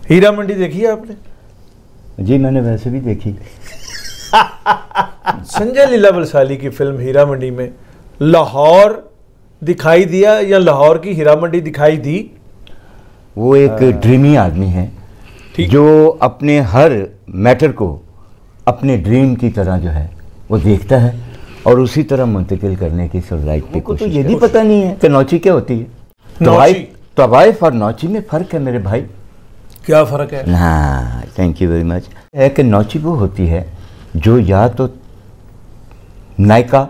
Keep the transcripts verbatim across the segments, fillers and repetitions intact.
हीरा मंडी देखी है आपने? जी मैंने वैसे भी देखी। संजय लीला बंसाली की फिल्म हीरा मंडी में लाहौर दिखाई दिया या लाहौर की हीरा मंडी दिखाई दी? वो एक ड्रीमी आदमी है जो अपने हर मैटर को अपने ड्रीम की तरह जो है वो देखता है और उसी तरह मुंतकिल करने की सलाहियत पे कोशिश। तो ये भी पता नहीं है कि नौची क्या होती है। तवाइफ तवाइफ और नौची में फ़र्क है मेरे भाई। क्या फ़र्क है? हाँ थैंक यू वेरी मच। है कि नौची वो होती है जो या तो नायका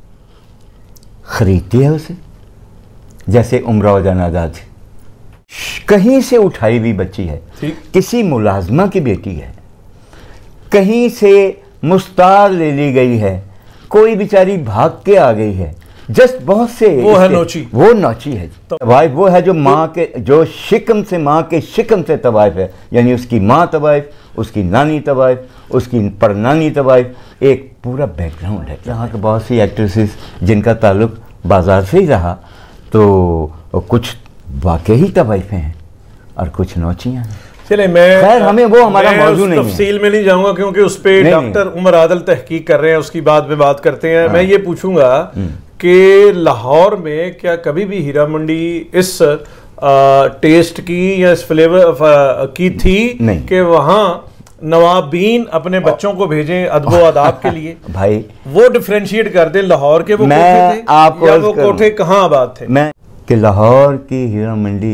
खरीदती है उसे, जैसे उमराव जान आज़ाद कहीं से उठाई हुई बच्ची है, किसी मुलाजमा की बेटी है, कहीं से मुस्तार ले ली गई है, कोई बेचारी भाग के आ गई है, जस्ट बहुत से वो है नौची। वो नौची है। तवाइफ वो है जो माँ के जो शिकम से माँ के शिकम से तवाइफ है, यानी उसकी माँ तवाइफ, उसकी नानी तवाइफ, उसकी परनानी तवाइफ, एक पूरा बैकग्राउंड है। यहाँ के बहुत सी एक्ट्रेसेस जिनका ताल्लुक बाजार से ही रहा, तो कुछ वाकई तवाइफें हैं और कुछ नौचियाँ हैं। चले मैं खैर हमें वो हमारा मौजू नहीं है, तफसील में नहीं जाऊंगा क्योंकि उस पर डॉक्टर उमर आदल तहकीक कर रहे हैं, उसकी बाद में बात करते हैं। मैं ये पूछूंगा कि लाहौर में क्या कभी भी हीरा मंडी इस आ, टेस्ट की या इस फ्लेवर की थी कि वहाँ नवाबीन अपने बच्चों को भेजें अदबो आदाब के लिए? भाई वो डिफरेंशिएट कर दें लाहौर के वो कोठे थे आपको या वो कोठे कहाँ आबाद थे? मैं कि लाहौर की हीरा मंडी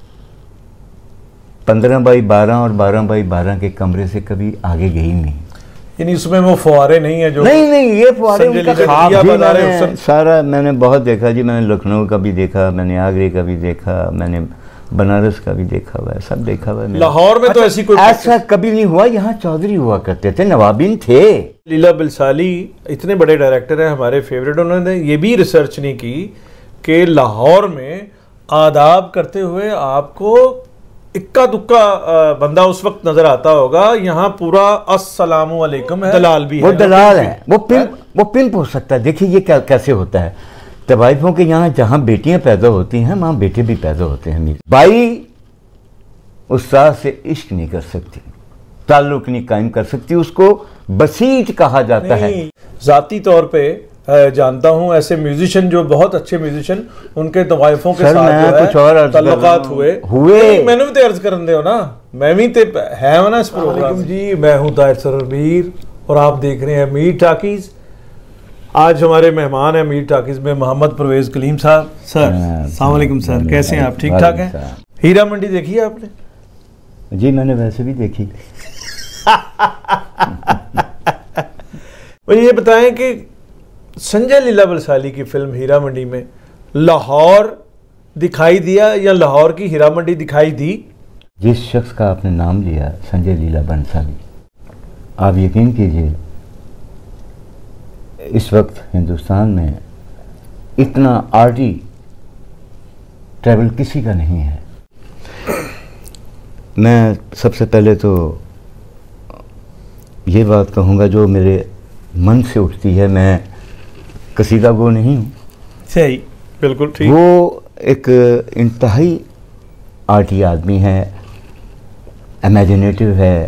पंद्रह बाई बारह और बारह बाई बारह के कमरे से कभी आगे गई नहीं। यानी उसमें वो फुहारे नहीं है जो? नहीं नहीं ये फुहारे उनका ख्वाब जी, मैंने सारा मैंने बहुत देखा जी। मैंने लखनऊ का भी देखा, मैंने आगरे का भी देखा, मैंने बनारस का भी देखा हुआ है, सब देखा हुआ है। लाहौर में तो ऐसी कोई ऐसा कभी नहीं हुआ। यहाँ चौधरी हुआ करते थे, नवाबीन थे। लीला बंसाली इतने बड़े डायरेक्टर हैं, हमारे फेवरेट। उन्होंने ये भी रिसर्च नहीं की कि लाहौर में आदाब करते हुए आपको इक्का दुक्का बंदा उस वक्त नजर आता होगा। यहाँ पूरा अस्सलामु अलैकुम है, दलाल भी वो है, दलाल है, वो पिंप वो पिंप हो सकता है। देखिए ये क्या कैसे होता है। तवाइफों के यहाँ जहाँ बेटियाँ पैदा होती हैं वहाँ बेटे भी पैदा होते हैं। बाई उस सास से इश्क नहीं कर सकती, ताल्लुक नहीं कायम कर सकती, उसको बसीज कहा जाता है। जाती तौर पे जानता हूँ ऐसे म्यूजिशियन जो बहुत अच्छे म्यूजिशियन, उनके तवाइफों के साथ जो है कुछ और ताल्लुकात हुए हुए मैंने भी तो अर्ज करन दे हो ना, मैं भी ते है ना इस प्रोग्राम जी। मैं हूँ ताहिर सरवीर और आप देख रहे हैं मीर टाकीज। आज हमारे मेहमान हैं मीर टाकीज में मोहम्मद परवेज कलीम साहब। सर अस्सलाम वालेकुम सर, कैसे हैं आप? ठीक ठाक हैं? हीरा मंडी देखी है आपने? जी मैंने वैसे भी देखी। मुझे ये बताएं कि संजय लीला बंसाली की फिल्म हीरा मंडी में लाहौर दिखाई दिया या लाहौर की हीरा मंडी दिखाई दी? जिस शख्स का आपने नाम लिया संजय लीला बंसाली, आप यकीन कीजिए इस वक्त हिंदुस्तान में इतना आर्टी ट्रैवल किसी का नहीं है। मैं सबसे पहले तो ये बात कहूँगा जो मेरे मन से उठती है, मैं कसीदा गो नहीं हूँ। सही, बिल्कुल ठीक। वो एक इंतहाई आर्टी आदमी है, इमेजिनेटिव है,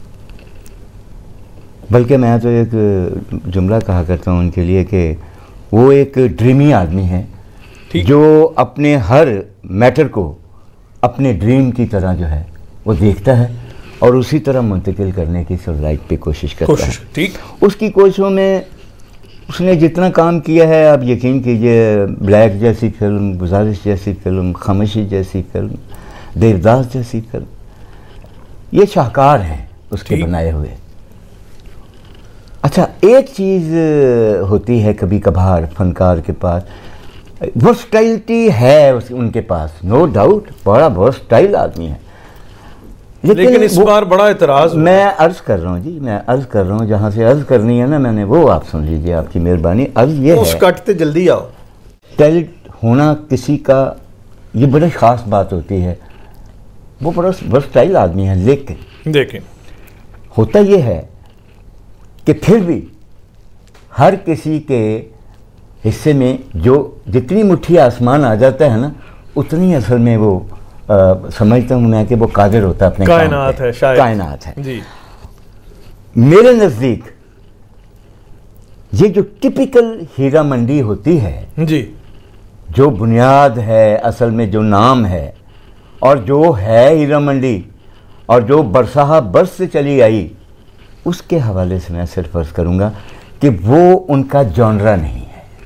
बल्कि मैं तो एक जुमला कहा करता हूँ उनके लिए कि वो एक ड्रीमी आदमी है जो अपने हर मैटर को अपने ड्रीम की तरह जो है वो देखता है और उसी तरह मुंतकिल करने की सलाहियत पे कोशिश करता कोशिश, है। ठीक। उसकी कोशिशों में उसने जितना काम किया है, आप यकीन कीजिए, ब्लैक जैसी फिल्म, गुजारिश जैसी फिल्म, खामोशी जैसी फिल्म, देवदास जैसी फिल्म, ये शाहकार हैं उसके बनाए हुए। अच्छा एक चीज़ होती है कभी कभार फनकार के पास, वर्सटाइलिटी है उनके पास, नो डाउट, बड़ा वर्सटाइल आदमी है। लेकिन, लेकिन इस बार बड़ा इतराज, मैं अर्ज कर रहा हूँ जी, मैं अर्ज कर रहा हूँ, जहाँ से अर्ज करनी है ना मैंने, वो आप सुन लीजिए, आपकी मेहरबानी। अर्ज ये है, कटते जल्दी आओ। टैलेंट होना किसी का ये बड़ी ख़ास बात होती है, वो बड़ा वर्सटाइल आदमी है। लेकिन देखें होता ये है कि फिर भी हर किसी के हिस्से में जो जितनी मुट्ठी आसमान आ जाता है ना, उतनी असल में वो आ, समझता हूँ मैं कि वो कादिर होता है अपने कायनात है, शायद कायनात है जी। मेरे नज़दीक ये जो टिपिकल हीरा मंडी होती है जी, जो बुनियाद है, असल में जो नाम है और जो है हीरा मंडी और जो बरसाहा बरस से चली आई, उसके हवाले से मैं सिर्फ अर्ज करूँगा कि वो उनका जॉनरा नहीं है।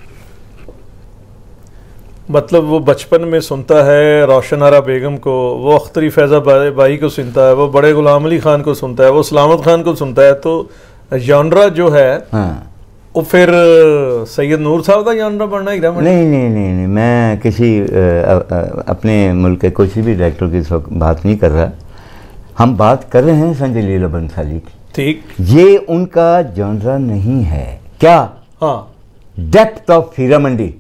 मतलब वो बचपन में सुनता है रोशन आरा बेगम को, वो अख्तरी फैज़ा बाई को सुनता है, वो बड़े गुलाम अली खान को सुनता है, वो सलामत खान को सुनता है, तो जॉनरा जो है हाँ, वो फिर सैयद नूर साहब का जॉनरा बनना हीरा मंडी? नहीं नहीं नहीं नहीं मैं किसी आ, आ, आ, अपने मुल्क के किसी भी डायरेक्टर की बात नहीं कर रहा, हम बात कर रहे हैं संजय लीला बंसाली की। ठीक, ये उनका जॉनरा नहीं है। क्या? हाँ, डेप्थ ऑफ हीरा मंडी,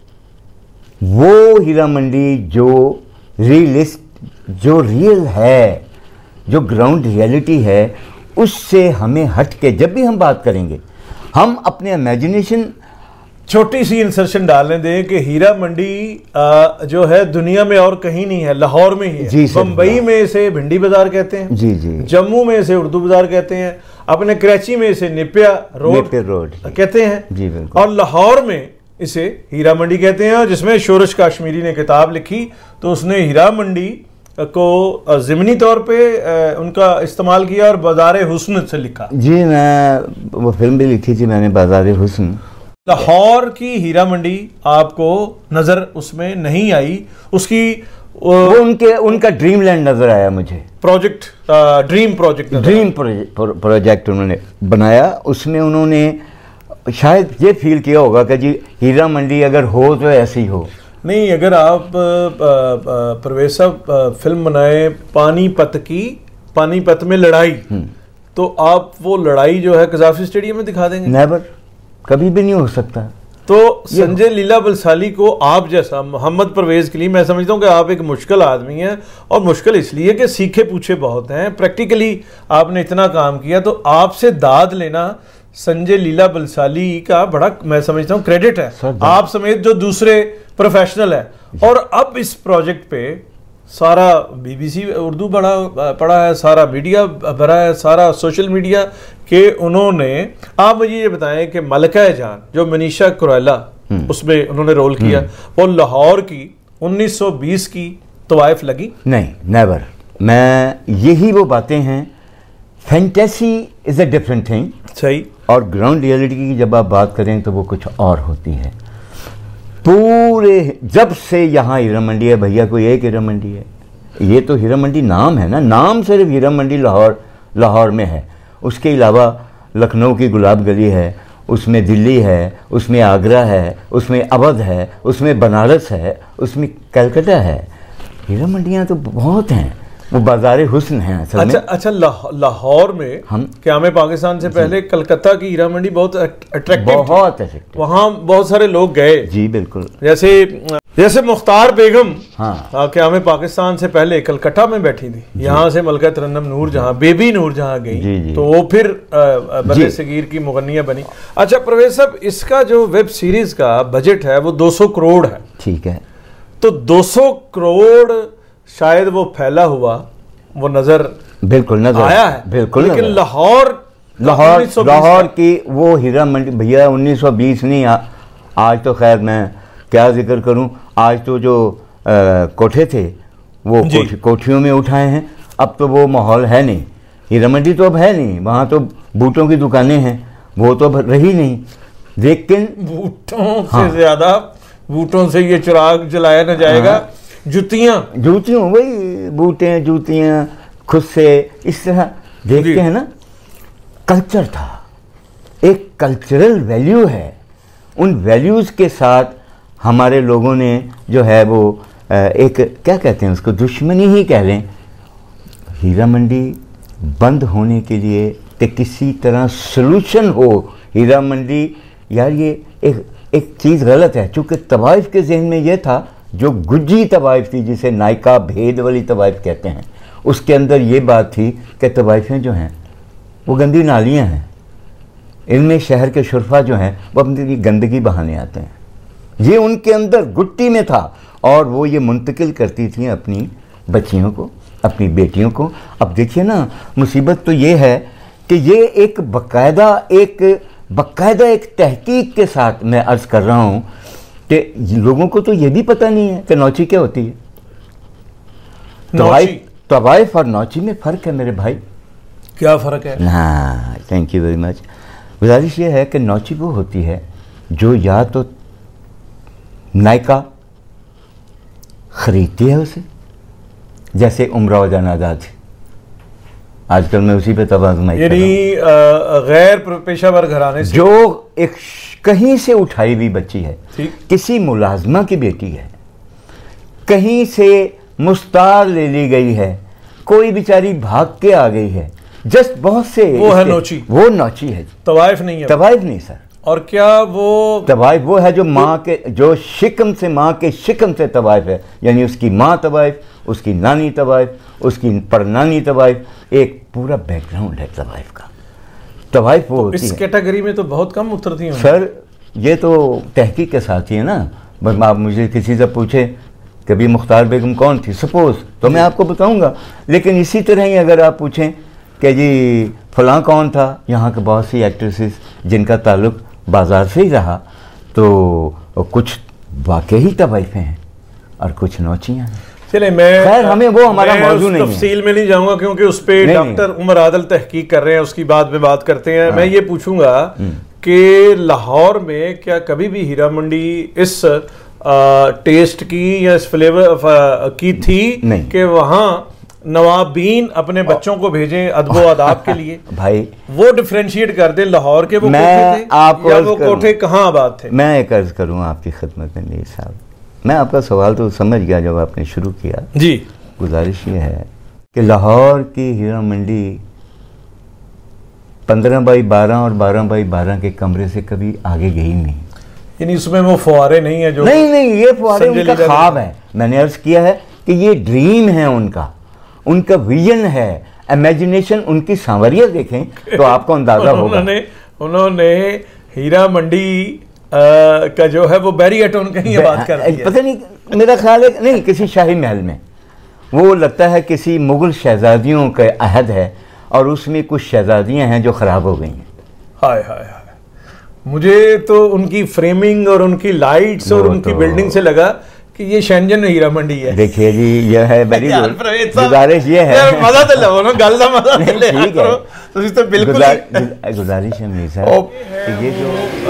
वो हीरा मंडी जो रियलिस्ट, जो रियल है, जो ग्राउंड रियलिटी है, उससे हमें हट के जब भी हम बात करेंगे, हम अपने इमेजिनेशन, छोटी सी इंसर्शन डालने दें कि हीरा मंडी आ, जो है दुनिया में और कहीं नहीं है, लाहौर में ही है। बम्बई में इसे भिंडी बाजार कहते हैं, जी जी, जम्मू में इसे उर्दू बाजार कहते हैं, अपने कराची में इसे निपिया रोड रोड कहते हैं जी बिल्कुल, और लाहौर में इसे हीरा मंडी कहते हैं। जिसमें शोरश काश्मीरी ने किताब लिखी तो उसने हीरा मंडी को ज़िमनी तौर पे उनका इस्तेमाल किया और बाज़ार हुस्न से लिखा। जी, मैं वो फिल्म भी लिखी थी मैंने, बाज़ार हुस्न। लाहौर की हीरा मंडी आपको नज़र उसमें नहीं आई, उसकी वो उनके उनका ड्रीम लैंड नज़र आया मुझे। Project, dream project, dream project उन्होंने बनाया। उसमें उन्होंने शायद ये फील किया होगा कि जी हीरा मंडी अगर हो तो ऐसी हो। नहीं, अगर आप परवेज साहब फिल्म बनाए पानीपत की, पानीपत में लड़ाई, तो आप वो लड़ाई जो है कज़ाफ़ी स्टेडियम में दिखा देंगे? नेवर, कभी भी नहीं हो सकता। तो संजय लीला बंसाली को आप जैसा मोहम्मद परवेज के लिए मैं समझता हूँ कि आप एक मुश्किल आदमी हैं, और मुश्किल इसलिए कि सीखे पूछे बहुत हैं, प्रैक्टिकली आपने इतना काम किया, तो आपसे दाद लेना संजय लीला बंसाली का बड़ा मैं समझता हूँ क्रेडिट है, आप समेत जो दूसरे प्रोफेशनल है। और अब इस प्रोजेक्ट पे सारा बीबीसी उर्दू बड़ा पड़ा है, सारा मीडिया भरा है, सारा सोशल मीडिया के उन्होंने, आप मुझे ये बताएं कि मलका जान जो मनीषा कुरैला उसमें उन्होंने रोल किया, वो लाहौर की उन्नीस सौ बीस की तवाइफ लगी? नहीं, नेवर। मैं यही वो बातें हैं, fantasy is a different thing, सही, और ग्राउंड रियलिटी की जब आप बात करें तो वो कुछ और होती है। पूरे जब से यहाँ हीरा मंडी है भैया, कोई एक हीरा मंडी है, ये तो हीरा मंडी नाम है ना, नाम सिर्फ हीरा मंडी लाहौर लाहौर में है। उसके अलावा लखनऊ की गुलाब गली है, उसमें दिल्ली है, उसमें आगरा है, उसमें अवध है, उसमें बनारस है, उसमें कलकत्ता है। हीरा मंडियाँ तो बहुत हैं, वो बाज़ार हुस्न है असल अच्छा, में। अच्छा, लाहौर में हम क़याम पाकिस्तान से पहले कलकत्ता की हीरा मंडी बहुत अट्रैक्टिव, बहुत अट्रैक्टिव, वहाँ बहुत सारे लोग गए। जी बिल्कुल, जैसे जैसे मुख्तार बेगम, हाँ, क़याम पाकिस्तान से पहले कलकत्ता में बैठी थी, यहाँ से मलका तरन्नुम नूर जहाँ, बेबी नूर जहाँ गई, तो वो फिर बड़े सगीर की मुगन्निया बनी। अच्छा परवेज साहब, इसका जो वेब सीरीज का बजट है वो दो सौ करोड़ है, ठीक है, तो दो सौ करोड़ शायद वो फैला हुआ वो नजर बिल्कुल नजर आया है, बिल्कुल, लेकिन लाहौर लाहौर लाहौर की वो हीरा मंडी भैया उन्नीस सौ बीस नहीं, आ, आज तो खैर मैं क्या जिक्र करूं, आज तो जो आ, कोठे थे वो कोठी, कोठियों में उठाए हैं। अब तो वो माहौल है नहीं, हीरा मंडी तो अब है नहीं, वहाँ तो बूटों की दुकानें हैं, वो तो अब रही नहीं। लेकिन बूटों हाँ, से ज्यादा बूटों से ये चिराग जलाया न जाएगा, हाँ, जूतियां जूतियों वही बूटे जूतियां खुद से इस तरह देखते हैं ना। कल्चर था, एक कल्चरल वैल्यू है, उन वैल्यूज़ के साथ हमारे लोगों ने जो है वो एक क्या कहते हैं उसको, दुश्मनी ही कह लें। हीरा मंडी बंद होने के लिए कि किसी तरह सलूशन हो, हीरा मंडी यार ये एक एक चीज़ गलत है, चूँकि तवाइफ के जहन में ये था, जो गुज्जी तवाइफ थी जिसे नायका भेद वाली तवाइफ कहते हैं, उसके अंदर ये बात थी कि तवाइफें जो हैं वो गंदी नालियाँ हैं, इनमें शहर के शुरफा जो हैं वो अपनी गंदगी बहाने आते हैं। ये उनके अंदर गुट्टी में था, और वो ये मुंतकिल करती थी अपनी बच्चियों को, अपनी बेटियों को। अब देखिए ना, मुसीबत तो ये है कि ये एक बाकायदा एक बाकायदा एक तहकीक के साथ मैं अर्ज़ कर रहा हूँ कि लोगों को तो ये भी पता नहीं है कि नौची क्या होती है। तवाइफ तवाइफ और नौची में फ़र्क है मेरे भाई। क्या फ़र्क है? हाँ, थैंक यू वेरी मच। गुजारिश ये है कि नौची वो होती है जो या तो नायका ख़रीदती है उसे, जैसे उम्रा व जनाज़ा थी, आजकल मैं उसी पे तबाज़ुमाई कर रहा हूं। यानी गैर पेशावर घराने से, जो एक कहीं से उठाई हुई बच्ची है, किसी मुलाजमा की बेटी है, कहीं से मुस्तार ले ली गई है, कोई बेचारी भाग के आ गई है, जस्ट बहुत से, वो है नौची। वो नौची है, तवाइफ नहीं है। तवाइफ नहीं सर। और क्या वो तवाइफ वो है जो माँ के, जो शिकम से, माँ के शिकम से तवाइफ है, यानी उसकी माँ तवाइफ, उसकी नानी तवाइफ, उसकी परनानी तवाइफ, एक पूरा बैकग्राउंड है तवाइफ का। तवाइफ वो तो होती इस है। कैटेगरी में तो बहुत कम उतरती हैं सर। ये तो तहकीक के साथ ही है ना। बस आप मुझे किसी से पूछे कभी मुख्तार बेगम कौन थी सपोज, तो मैं आपको बताऊंगा। लेकिन इसी तरह ही अगर आप पूछें कि जी फलां कौन था, यहाँ के बहुत सी एक्ट्रेसेस जिनका ताल्लुक बाजार से ही रहा, तो कुछ वाकई तवाइफें हैं और कुछ नौचियाँ हैं। चले, मैं खैर हमें वो हमारा मौजू नहीं है, तफसील में नहीं जाऊंगा क्योंकि उस पर डॉक्टर उमर आदल तहकीक कर रहे हैं, उसकी बाद में बात करते हैं। मैं ये पूछूंगा कि लाहौर में क्या कभी भी हीरा मंडी इस आ, टेस्ट की या इस फ्लेवर की थी कि वहाँ नवाबीन अपने बच्चों को भेजें अदबो आदाब के लिए? भाई वो डिफरेंशिएट कर दें लाहौर के वो मैं कोठे थे आपको या वो कोठे कहाँ आबाद थे? मैं एक अर्ज करूँ आपकी खिदमत में मीर साहब, मैं आपका सवाल तो समझ गया जब आपने शुरू किया जी। गुजारिश ये है कि लाहौर की हीरा मंडी पंद्रह बाई बारह और बारह बाई बारह के कमरे से कभी आगे गई नहीं। यानी उसमें वो फुहारे नहीं है जो? नहीं नहीं, ये फुहारे उनका ख्वाब है। मैंने अर्ज किया है कि ये ड्रीम है उनका, उनका विजन है, इमेजिनेशन। उनकी सांवरिया देखें तो आपको अंदाजा होगा। उन्होंने उन्होंने हीरा मंडी आ, का जो है वो बैरियटोन कहीं बात कर दी है। पता नहीं, मेरा ख्याल है नहीं, किसी शाही महल में, वो लगता है किसी मुगल शहजादियों का अहद है और उसमें कुछ शहजादियां हैं जो खराब हो गई हैं। हाय हाय हाय, मुझे तो उनकी फ्रेमिंग और उनकी लाइट्स और उनकी तो बिल्डिंग से लगा कि ये शेंजन हीरा मंडी है। देखिए जी, यह है वेरी गुड। गुजारिश ये है, मजा तो लो ना, गल का मजा ले। ठीक है, तो इस तो बिल्कुल गुजारिश है मेरे साहब, ये जो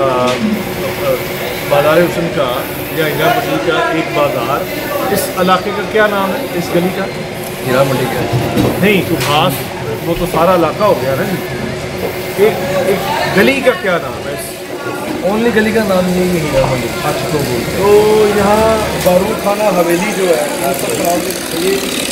बाजार हुसैन का या हीरा मंडी का एक बाजार, इस इलाके का क्या नाम है? इस गली का हीरा मंडी का नहीं, तो खास वो तो सारा इलाका हो गया ना। एक एक गली का क्या नाम है? ओनली गली का नाम यही है हीरा मंडी। अच्छा, तो तो यहाँ बारूद खाना हवेली जो है ये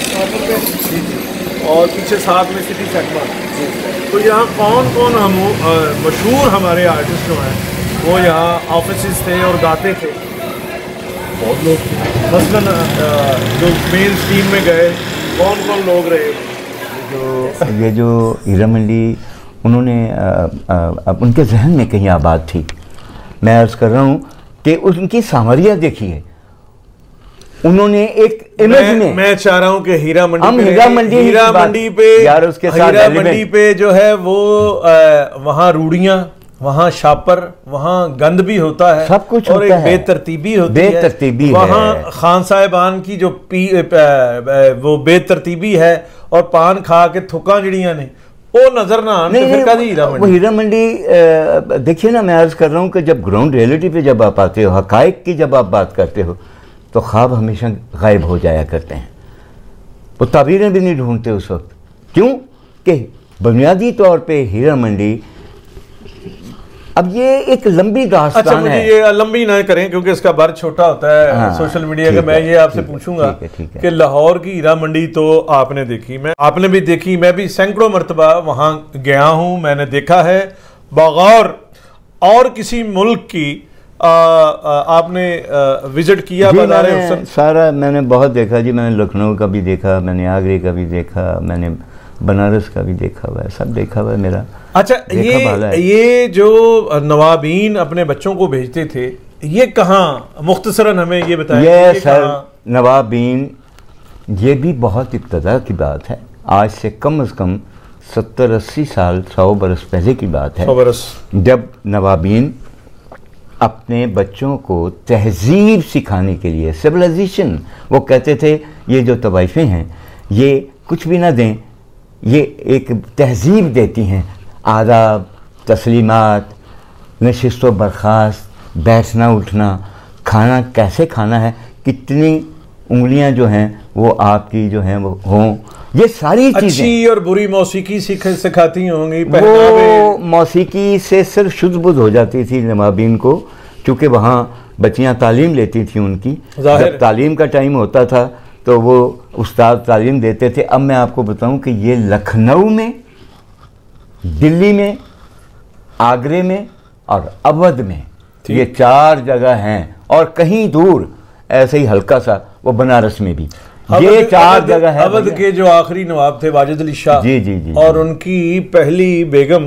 और पीछे साथ में सिटी सेगमेंट, तो यहाँ कौन कौन हम मशहूर हमारे आर्टिस्ट जो हैं वो यहाँ ऑफिस थे और गाते थे? बहुत लोग थे। मसलन जो मेन स्ट्रीम में गए कौन कौन लोग रहे? जो ये जो हीरा मंडी उन्होंने अब उनके जहन में कहीं आबाद थी। मैं अर्ज कर रहा हूँ कि उनकी सांवरिया देखिए, उन्होंने एक इमेज में, मैं चाह रहा हूँ कि हीरा मंडी हम हीरा मंडी हीरा मंडी पे यार उसके साथ हीरा मंडी पे जो है वो वहाँ रूढ़ियाँ, वहाँ शापर, वहाँ गंद भी होता है, सब कुछ और होता एक है, बेतरतीबी होती बेतरतीबी है वहाँ। खान साहिबान की जो पी वो बेतरतीबी है और पान खा के थुका जड़ियाँ ने वो नजर ना आने, तो फिर कभी हीरा मंडी। वो हीरा मंडी देखिए ना, मैं अर्ज कर रहा हूँ कि जब ग्राउंड रियलिटी पे जब आप आते हो, हकायक की जब आप बात करते हो, तो ख्वाब हमेशा गायब हो जाया करते हैं। वो ताबीरें भी नहीं ढूंढते उस वक्त। क्यों कि बुनियादी तौर पे हीरा मंडी, अब ये एक लंबी दास्तान अच्छा, मुझे है। ये लंबी ना करें क्योंकि इसका बर छोटा होता है। हाँ, सोशल मीडिया का मैं ये आपसे पूछूंगा कि लाहौर की हीरा मंडी तो आपने देखी, मैं आपने भी देखी, मैं भी सैकड़ों मरतबा वहां गया हूं, मैंने देखा है बगौर और किसी मुल्क की आ, आ, आपने आ, विजिट किया? बाजार हुसैन सारा मैंने बहुत देखा जी। मैंने लखनऊ का भी देखा, मैंने आगरे का भी देखा, मैंने बनारस का भी देखा हुआ है, सब देखा हुआ है मेरा। अच्छा, ये ये जो नवाबीन अपने बच्चों को भेजते थे, ये कहाँ, मुख्तसरन हमें ये बताया? ये सर नवाबीन ये भी बहुत इब्तदा की बात है, आज से कम अज़ कम सत्तर अस्सी साल सौ बरस पहले की बात है, सौ बरस जब नवाबीन अपने बच्चों को तहजीब सिखाने के लिए, सिविलाइजेशन, वो कहते थे ये जो तवाइफें हैं ये कुछ भी ना दें, ये एक तहजीब देती हैं, आदाब, तस्लीमात, नशिस्त व बर्खास्त, बैठना उठना, खाना कैसे खाना है, कितनी उंगलियां जो हैं वो आपकी जो हैं वो हों, ये सारी चीज़ें अच्छी और बुरी मौसीकी सिखाती होंगी। वो मौसीकी से सिर्फ शुद्ध बुद्ध हो जाती थी नवाबीन को, क्योंकि वहाँ बच्चियाँ तालीम लेती थी उनकी, जब तालीम का टाइम होता था तो वो उस्ताद तालीम देते थे। अब मैं आपको बताऊं कि ये लखनऊ में, दिल्ली में, आगरे में और अवध में, ये चार जगह हैं, और कहीं दूर ऐसे ही हल्का सा वो बनारस में भी, ये चार जगह है। अवध के जो आखिरी नवाब थे वाजिद अली शाह, जी जी जी, और उनकी पहली बेगम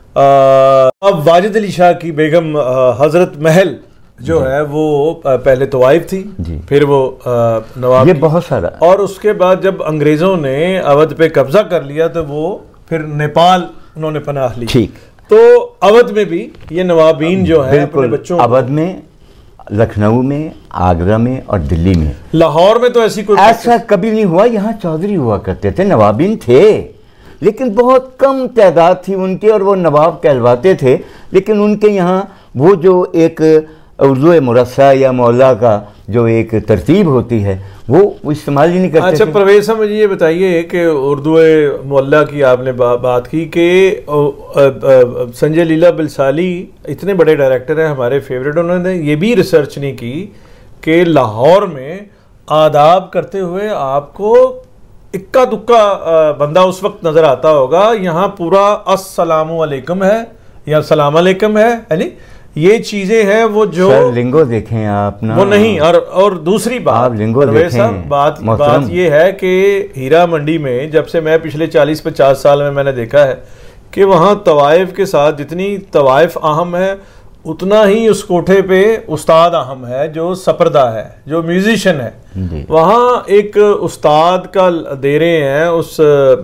अब वाजिद अली शाह की बेगम हजरत महल जो है वो पहले तवाइफ थी, फिर वो नवाब, ये बहुत सारा, और उसके बाद जब अंग्रेजों ने अवध पे कब्जा कर लिया तो वो फिर नेपाल उन्होंने पनाह ली। ठीक, तो अवध में भी ये नवाबीन जो है अपने बच्चों, अवध में, लखनऊ में, आगरा में और दिल्ली में। लाहौर में तो ऐसी कोई ऐसा कभी नहीं हुआ। यहाँ चौधरी हुआ करते थे, नवाबीन थे लेकिन बहुत कम तादाद थी उनके, और वो नवाब कहलवाते थे, लेकिन उनके यहाँ वो जो एक उर्दू मुरस्सा या मौला का जो एक तरतीब होती है वो इस्तेमाल ही नहीं करते। अच्छा परवेज साहब, मुझे ये बताइए कि उर्दू मौला की आपने बा, बात की कि संजय लीला बलसाली इतने बड़े डायरेक्टर हैं, हमारे फेवरेट, उन्होंने ये भी रिसर्च नहीं की कि लाहौर में आदाब करते हुए आपको इक्का दुक्का बंदा उस वक्त नजर आता होगा, यहाँ पूरा अस्सलामु अलैकुम है या सलाम अलैकुम है, यानी ये चीजें हैं वो जो सर लिंगो देखें आप ना, वो नहीं। और और दूसरी बात लिंगो देखें, बात बात ये है कि हीरा मंडी में जब से मैं पिछले चालीस पचास साल में मैंने देखा है कि वहाँ तवाइफ के साथ जितनी तवाइफ अहम है उतना ही उस कोठे पे उस्ताद अहम है, जो सपर्दा है, जो म्यूजिशियन है। वहाँ एक उस्ताद का दे रहे हैं, उस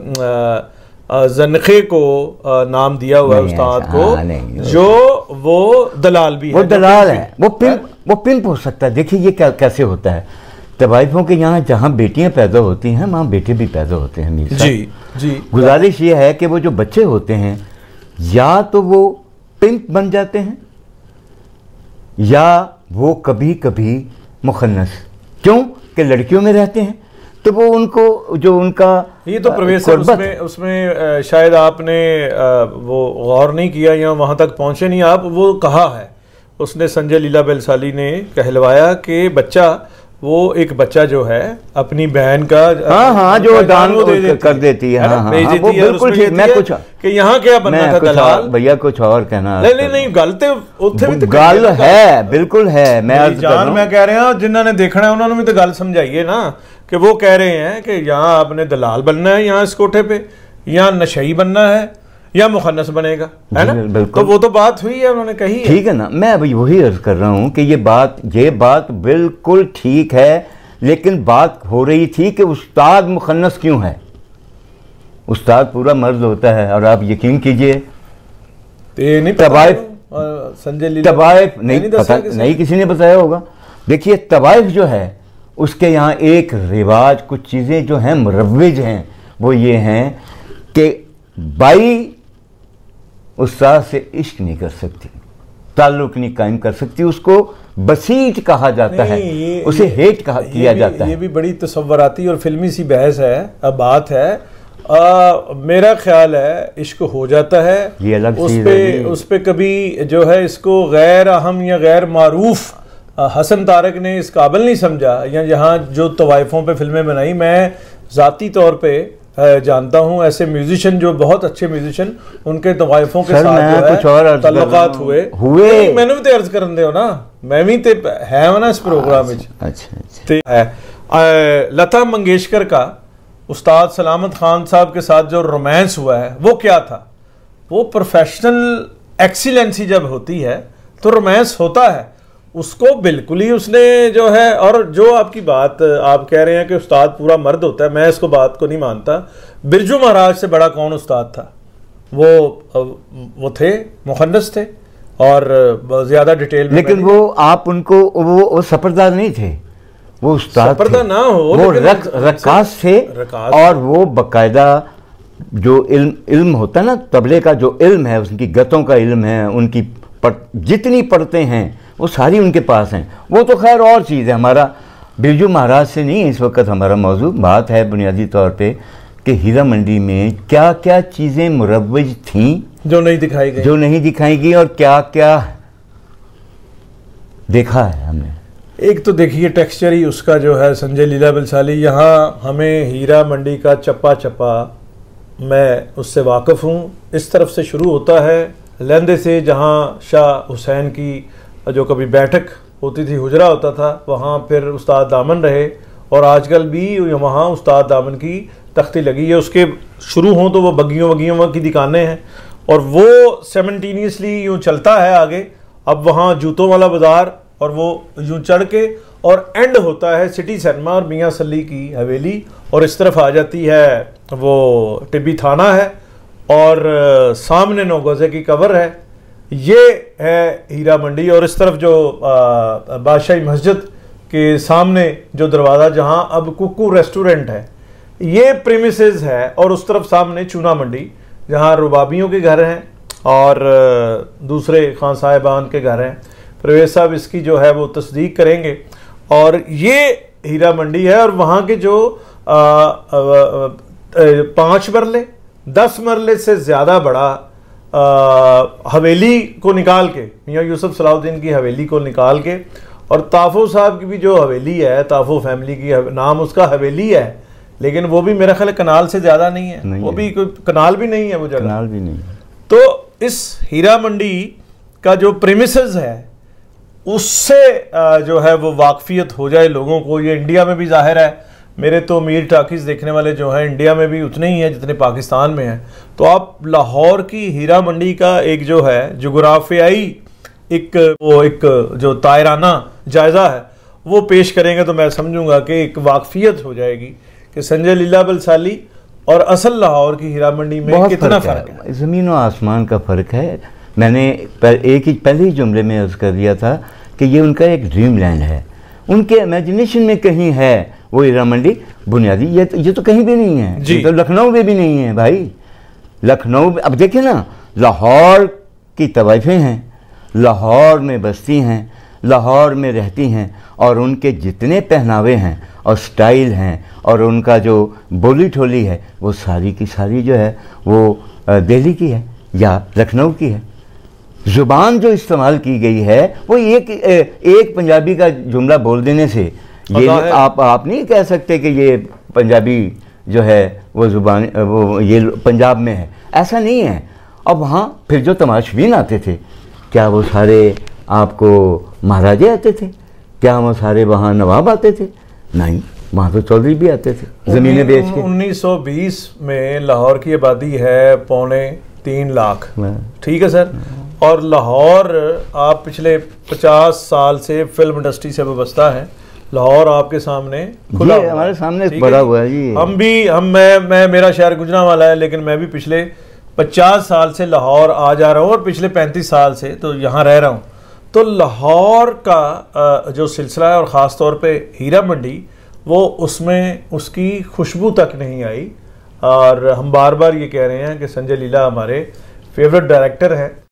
जनखे को नाम दिया हुआ है उस्ताद को, जो वो दलाल भी है, वो दलाल है, वो पिंप, वो पिंप हो सकता है। देखिए ये क्या कैसे होता है, तवाइफों के यहाँ जहाँ बेटियाँ पैदा होती हैं वहाँ बेटे भी पैदा होते हैं। मीर जी जी, गुजारिश ये है कि वो जो बच्चे होते हैं या तो वो पिंप बन जाते हैं या वो कभी कभी मुखन्नस, क्यों कि लड़कियों में रहते हैं, तो वो उनको जो उनका ये तो प्रवेश है, उसमें उसमें शायद आपने वो गौर नहीं किया या वहाँ तक पहुँचे नहीं आप। वो कहा है उसने, संजय लीला बलसाली ने कहलवाया कि बच्चा, वो एक बच्चा जो है अपनी बहन का, हाँ हाँ, जो दान वो दे कर देती है, हाँ हाँ, वो बिल्कुल ठीक। मैं कुछ कि यहाँ क्या बनना था दलाल, भैया कुछ और कहना नहीं नहीं नहीं गलते उत्थे भी गल है, बिल्कुल है। मैं जान मैं कह रहा हूँ जिन्होंने देखना है उन्होंने भी तो गल समझाइए ना, कि वो कह रहे हैं कि यहाँ आपने दलाल बनना है, यहाँ इस कोठे पे, यहाँ नशई बनना है या मुखन्नस बनेगा, है ना। तो वो तो बात हुई है, उन्होंने कही है, ठीक है ना। मैं अभी वही अर्ज कर रहा हूँ कि ये बात ये बात बिल्कुल ठीक है, लेकिन बात हो रही थी कि उस्ताद मुखन्नस क्यों है। उस्ताद पूरा मर्द होता है, और आप यकीन कीजिए तवाइफ, संजय लीला तवाइफ नहीं पता, नहीं किसी ने बताया होगा। देखिए तवाइफ जो है उसके यहाँ एक रिवाज, कुछ चीज़ें जो हैं मुरव्विज हैं, वो ये हैं कि बाई उस्ताद से इश्क नहीं कर सकती, ताल्लुक नहीं कायम कर सकती, उसको बसीट कहा जाता है, ये, उसे ये, हेट कहा किया भी, जाता है। ये भी बड़ी तसव्वुराती और फिल्मी सी बहस है, अब बात है। आ, मेरा ख्याल है इश्क हो जाता है, ये अलग उस पे उस पे कभी जो है इसको गैर अहम या गैर मारूफ हसन तारक ने इस काबिल नहीं समझा, या यहाँ जो तवाइफों पे फिल्में बनाई, मैं ज़ाती तौर पे जानता हूँ ऐसे म्यूजिशियन जो बहुत अच्छे म्यूजिशियन, उनके तवाइफों के साथ जो कुछ और ताल्लुकात हुए हुए मैंने भी तो अर्ज करन दे हो ना, मैं भी ते है ना इस प्रोग्राम में। अच्छा लता मंगेशकर का उस्ताद सलामत खान साहब के साथ जो रोमांस हुआ है वो क्या था, वो प्रोफेशनल एक्सीलेंसी जब होती है तो रोमांस होता है, उसको बिल्कुल ही उसने जो है, और जो आपकी बात आप कह रहे हैं कि उस्ताद पूरा मर्द होता है, मैं इसको बात को नहीं मानता। बिरजू महाराज से बड़ा कौन उस्ताद था? वो वो थे मुखन्नस थे और ज्यादा डिटेल में, लेकिन वो आप उनको वो, वो सफरदार नहीं थे, वो उस्ताद थे, ना हो वो रक, रकास थे रकास और वो बकायदा जो इल्म इल्म होता है ना, तबले का जो इल्म है, उनकी गतों का इल्म है, उनकी पढ़, जितनी पढ़ते हैं वो सारी उनके पास हैं। वो तो खैर और चीज़ है, हमारा बिरजू महाराज से नहीं इस वक्त हमारा मौजू। बात है बुनियादी तौर पे कि हीरा मंडी में क्या क्या चीज़ें मुरव्वज थीं जो नहीं दिखाई गई, जो नहीं दिखाई गई, और क्या क्या देखा है हमने। एक तो देखिए टेक्सचर ही उसका जो है संजय लीला बलसाली, यहाँ हमें हीरा मंडी का चप्पा चप्पा, मैं उससे वाकिफ़ हूँ। इस तरफ से शुरू होता है लंदे से, जहाँ शाह हुसैन की जो कभी बैठक होती थी, हुजरा होता था, वहाँ फिर उस्ताद दामन रहे, और आजकल भी वहाँ उस्ताद दामन की तख्ती लगी है। उसके शुरू हों तो वो बगियों वगियों की दुकानें हैं, और वो सेमेंटेनियसली यूँ चलता है आगे। अब वहाँ जूतों वाला बाज़ार, और वो यूँ चढ़ के, और एंड होता है सिटी सिनेमा और मियाँ सली की हवेली, और इस तरफ आ जाती है वो टिब्बी थाना है, और सामने नौ गज़े की कवर है। ये है हीरा मंडी, और इस तरफ जो बादशाही मस्जिद के सामने जो दरवाज़ा जहाँ अब कुकू रेस्टोरेंट है, ये प्रीमिसेस है, और उस तरफ सामने चूना मंडी जहाँ रुबाबियों के घर हैं और दूसरे खान साहिबान के घर हैं। परवेज साहब इसकी जो है वो तस्दीक करेंगे। और ये हीरा मंडी है, और वहाँ के जो आ, आ, आ, पाँच मरले दस मरले से ज़्यादा बड़ा आ, हवेली को निकाल के, मियाँ यूसुफ सलाहुद्दीन की हवेली को निकाल के, और ताफो साहब की भी जो हवेली है, ताफो फैमिली की नाम उसका हवेली है, लेकिन वो भी मेरा ख्याल कनाल से ज़्यादा नहीं है, नहीं वो है। भी कोई कनाल भी नहीं है वो जगह, कनाल भी नहीं है। तो इस हीरा मंडी का जो प्रीमिसेस है उससे जो है वो वाकफियत हो जाए लोगों को। ये इंडिया में भी जाहिर है, मेरे तो मीर टाकीज़ देखने वाले जो हैं इंडिया में भी उतने ही हैं जितने पाकिस्तान में हैं। तो आप लाहौर की हीरा मंडी का एक जो है जोग्राफियाई एक वो एक जो तायराना जायज़ा है वो पेश करेंगे, तो मैं समझूंगा कि एक वाकफियत हो जाएगी कि संजय लीला बलसाली और असल लाहौर की हीरा मंडी में कितना फ़र्क है, है। ज़मीन और आसमान का फ़र्क है। मैंने एक ही पहले ही जुमले में अर्ज़ कर दिया था कि ये उनका एक ड्रीम लैंड है, उनके इमेजिनेशन में कहीं है वो हीरा मंडी। बुनियादी ये तो ये तो कहीं भी नहीं है, ये तो लखनऊ में भी नहीं है भाई। लखनऊ अब देखिए ना, लाहौर की तवाइफें हैं, लाहौर में बसती हैं, लाहौर में रहती हैं, और उनके जितने पहनावे हैं और स्टाइल हैं और उनका जो बोली ठोली है वो सारी की सारी जो है वो दिल्ली की है या लखनऊ की है। ज़ुबान जो इस्तेमाल की गई है वो एक एक पंजाबी का जुमला बोल देने से ये आप आप नहीं कह सकते कि ये पंजाबी जो है वो ज़ुबान वो ये पंजाब में है, ऐसा नहीं है। अब वहाँ फिर जो तमाशबीन आते थे, क्या वो सारे आपको महाराजे आते थे? क्या वो सारे वहाँ नवाब आते थे? नहीं, वहाँ तो चौधरी भी आते थे ज़मीनें बेच के। उन्नीस सौ बीस में लाहौर की आबादी है पौने तीन लाख, ठीक है सर, और लाहौर आप पिछले पचास साल से फिल्म इंडस्ट्री से वाबस्ता है। लाहौर आपके सामने खुला हुआ, हमारे सामने बड़ा हुआ है जी। हम भी हम मैं मैं मेरा शहर गुजरांवाला है, लेकिन मैं भी पिछले पचास साल से लाहौर आ जा रहा हूँ, और पिछले पैंतीस साल से तो यहाँ रह रहा हूँ। तो लाहौर का जो सिलसिला है, और ख़ास तौर पे हीरा मंडी, वो उसमें उसकी खुशबू तक नहीं आई। और हम बार बार ये कह रहे हैं कि संजय लीला हमारे फेवरेट डायरेक्टर हैं।